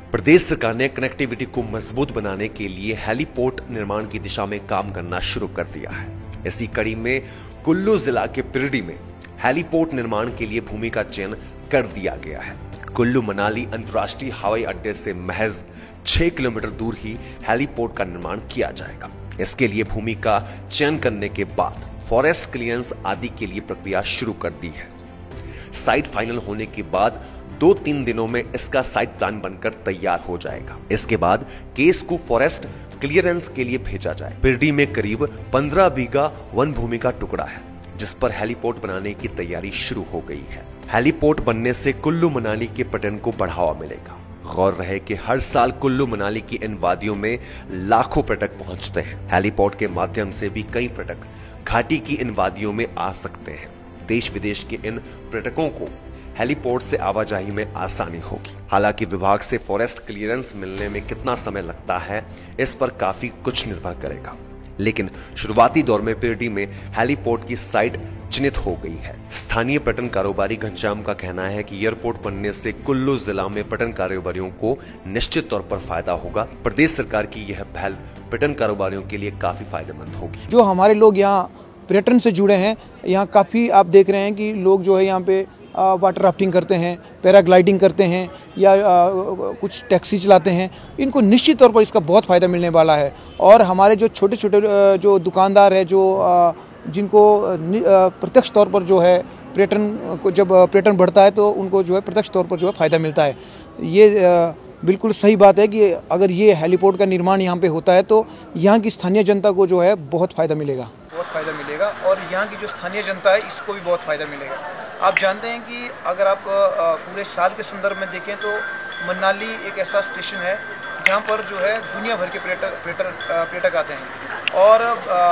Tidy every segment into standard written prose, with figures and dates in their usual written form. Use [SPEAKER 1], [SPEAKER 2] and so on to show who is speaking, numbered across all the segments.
[SPEAKER 1] प्रदेश सरकार ने कनेक्टिविटी को मजबूत बनाने के लिए हेलीपोर्ट निर्माण की दिशा में काम करना शुरू कर दिया है। इसी कड़ी में कुल्लू जिला के पिरडी में हेलीपोर्ट निर्माण के लिए भूमि का चयन कर दिया गया है। कुल्लू मनाली अंतर्राष्ट्रीय हवाई अड्डे से महज 6 किलोमीटर दूर ही हेलीपोर्ट का निर्माण किया जाएगा। इसके लिए भूमि का चयन करने के बाद फॉरेस्ट क्लियरेंस आदि के लिए प्रक्रिया शुरू कर दी है। साइट फाइनल होने के बाद 2-3 दिनों में इसका साइट प्लान बनकर तैयार हो जाएगा। इसके बाद केस को फॉरेस्ट क्लियरेंस के लिए भेजा जाए। पिरडी में करीब 15 बीघा वन भूमि का टुकड़ा है, जिस पर हेलीपोर्ट बनाने की तैयारी शुरू हो गई है। हेलीपोर्ट बनने से कुल्लू मनाली के पर्यटन को बढ़ावा मिलेगा। गौर रहे कि हर साल कुल्लू मनाली की इन वादियों में लाखों पर्यटक पहुंचते हैं। हेलीपोर्ट के माध्यम से भी कई पर्यटक घाटी की इन वादियों में आ सकते हैं। देश विदेश के इन पर्यटकों को हेलीपोर्ट से आवाजाही में आसानी होगी। हालांकि विभाग से फॉरेस्ट क्लियरेंस मिलने में कितना समय लगता है, इस पर काफी कुछ निर्भर करेगा। लेकिन शुरुआती दौर में पिरडी में हेलीपोर्ट की साइट चिन्हित हो गई है। स्थानीय पर्यटन कारोबारी घनश्याम का कहना है कि एयरपोर्ट बनने से कुल्लू जिला में पर्यटन कारोबारियों को निश्चित तौर पर फायदा होगा। प्रदेश सरकार की यह पहल पर्यटन कारोबारियों के लिए काफी फायदेमंद होगी।
[SPEAKER 2] जो हमारे लोग यहाँ पर्यटन से जुड़े हैं, यहाँ काफी आप देख रहे हैं कि लोग जो है यहाँ पे वाटर राफ्टिंग करते हैं, पैराग्लाइडिंग करते हैं या कुछ टैक्सी चलाते हैं। इनको निश्चित तौर पर इसका बहुत फ़ायदा मिलने वाला है। और हमारे जो छोटे छोटे जो दुकानदार है, जो जिनको प्रत्यक्ष तौर पर जो है पर्यटन को, जब पर्यटन बढ़ता है तो उनको जो है प्रत्यक्ष तौर पर जो है फ़ायदा मिलता है। ये बिल्कुल सही बात है कि अगर ये हेलीपोर्ट का निर्माण यहाँ पे होता है तो यहाँ की स्थानीय जनता को जो है बहुत फ़ायदा मिलेगा। और यहाँ की जो स्थानीय जनता है इसको भी बहुत फ़ायदा मिलेगा। आप जानते हैं कि अगर आप पूरे साल के संदर्भ में देखें तो मनाली एक ऐसा स्टेशन है जहाँ पर जो है दुनिया भर के पर्यटक आते हैं। और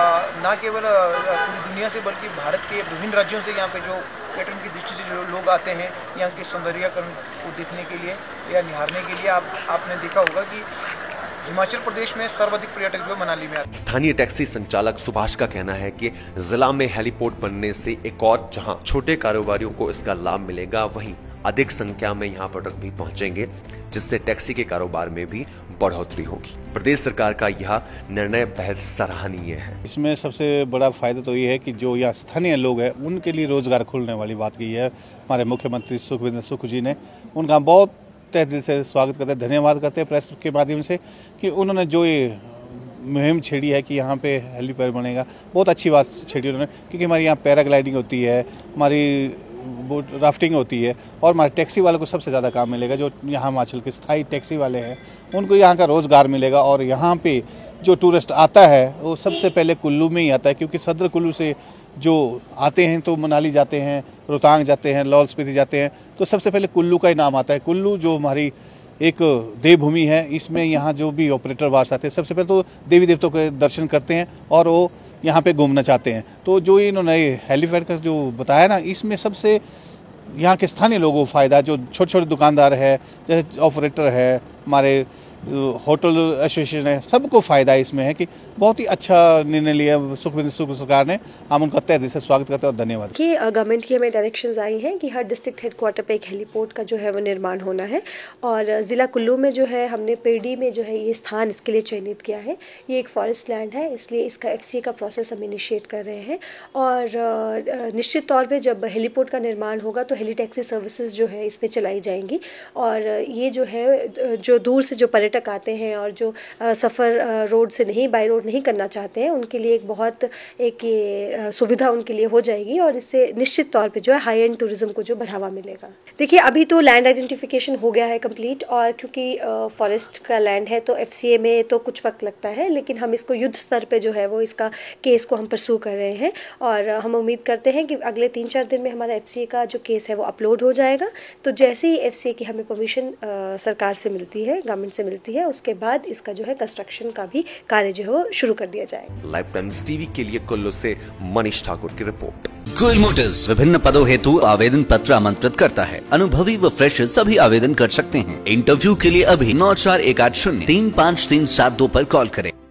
[SPEAKER 2] ना केवल पूरी दुनिया से बल्कि भारत के विभिन्न राज्यों से यहाँ पे जो पर्यटन की दृष्टि से जो लोग आते हैं यहाँ के सौंदर्यीकरण को देखने के लिए या निहारने के लिए। आपने देखा होगा कि हिमाचल प्रदेश में सर्वाधिक पर्यटक जो मनाली में आते हैं।
[SPEAKER 1] स्थानीय टैक्सी संचालक सुभाष का कहना है कि जिला में हेलीपोर्ट बनने से एक और जहां छोटे कारोबारियों को इसका लाभ मिलेगा, वहीं अधिक संख्या में यहां पर्यटक भी पहुंचेंगे, जिससे टैक्सी के कारोबार में भी बढ़ोतरी होगी। प्रदेश सरकार का यह निर्णय बेहद सराहनीय है।
[SPEAKER 3] इसमें सबसे बड़ा फायदा तो ये है कि जो यहाँ स्थानीय लोग हैं उनके लिए रोजगार खुलने वाली बात की है। हमारे मुख्यमंत्री सुखविंदर सुख जी ने उनका बहुत तहे दिल से स्वागत करते हैं, धन्यवाद करते हैं प्रेस के माध्यम से कि उन्होंने जो ये मुहिम छेड़ी है कि यहाँ पे हेलीपैड बनेगा। बहुत अच्छी बात छेड़ी उन्होंने, क्योंकि हमारे यहाँ पैराग्लाइडिंग होती है, हमारी बोट राफ्टिंग होती है और हमारे टैक्सी वालों को सबसे ज़्यादा काम मिलेगा। जो यहाँ हिमाचल के स्थायी टैक्सी वाले हैं उनको यहाँ का रोज़गार मिलेगा। और यहाँ पे जो टूरिस्ट आता है वो सबसे पहले कुल्लू में ही आता है, क्योंकि सदर कुल्लू से जो आते हैं तो मनाली जाते हैं, रोहतांग जाते हैं, लाहौल स्पीति जाते हैं, तो सबसे पहले कुल्लू का ही नाम आता है। कुल्लू जो हमारी एक देवभूमि है, इसमें यहाँ जो भी ऑपरेटर वार्स आते हैं सबसे पहले तो देवी देवताओं के दर्शन करते हैं और वो यहाँ पे घूमना चाहते हैं। तो जो इन्होंने हेलीपैड का जो बताया ना, इसमें सबसे यहाँ के स्थानीय लोगों को फ़ायदा, जो छोटे छोटे दुकानदार है, जैसे ऑपरेटर है, हमारे होटल एसोसिएशन है, सबको फ़ायदा इसमें है कि बहुत ही अच्छा निर्णय लिया सुखविंदर सुख सरकार ने। हम उनका तहे दिल से स्वागत करते हैं और धन्यवाद।
[SPEAKER 4] कि गवर्नमेंट की हमें डायरेक्शंस आई हैं कि हर डिस्ट्रिक्ट हेडक्वार्टर पे एक हेलीपोर्ट का जो है वो निर्माण होना है। और ज़िला कुल्लू में जो है हमने पिरडी में जो है ये स्थान इसके लिए चयनित किया है। ये एक फॉरेस्ट लैंड है, इसलिए इसका FCA का प्रोसेस हम इनिशिएट कर रहे हैं। और निश्चित तौर पर जब हेलीपोर्ट का निर्माण होगा तो हेली टैक्सी सर्विसेज जो है इस पर चलाई जाएंगी। और ये जो है जो दूर से जो पर्यटक आते हैं और जो सफ़र रोड से नहीं, बाई रोड नहीं करना चाहते हैं, उनके लिए एक ये सुविधा उनके लिए हो जाएगी। और इससे निश्चित तौर पे जो है हाई एंड टूरिज्म को जो बढ़ावा मिलेगा। देखिए अभी तो लैंड आइडेंटिफिकेशन हो गया है कंप्लीट, और क्योंकि फॉरेस्ट का लैंड है तो FCA में तो कुछ वक्त लगता है, लेकिन हम इसको युद्ध स्तर पे जो है वो इसका केस को हम परसू कर रहे हैं। और हम उम्मीद करते हैं कि अगले 3-4 दिन में हमारा FCA का जो केस है वो अपलोड हो जाएगा। तो जैसे ही FCA की हमें परमिशन सरकार से मिलती है, गवर्नमेंट से मिलती है, उसके बाद इसका जो है कंस्ट्रक्शन का भी कार्य जो है वो शुरू कर दिया जाएगा।
[SPEAKER 1] लाइव टाइम्स टीवी के लिए कुल्लू से मनीष ठाकुर की रिपोर्ट।
[SPEAKER 5] गोयल मोटर्स विभिन्न पदों हेतु आवेदन पत्र आमंत्रित करता है। अनुभवी व फ्रेशर सभी आवेदन कर सकते हैं। इंटरव्यू के लिए अभी 9418035372 पर कॉल करें।